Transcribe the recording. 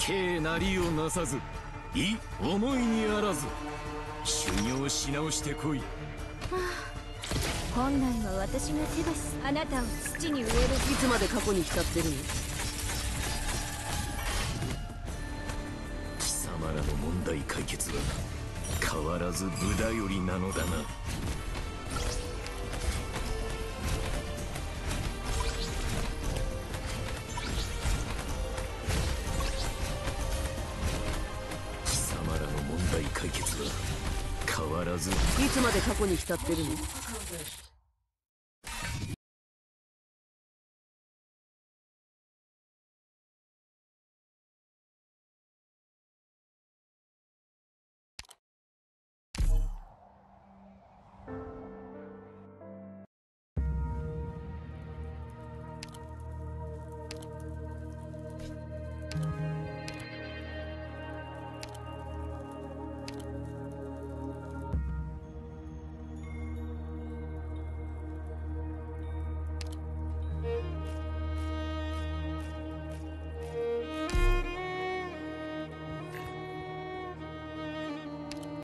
敬なりをなさず、い思いにあらず、修行し直してこい。 本来は私が手です。あなたを土に植える。 いつまで過去に浸ってるの？ 貴様らの問題解決は変わらず無駄よりなのだな。貴様らの問題解決は変わらず。 いつまで過去に浸ってるの？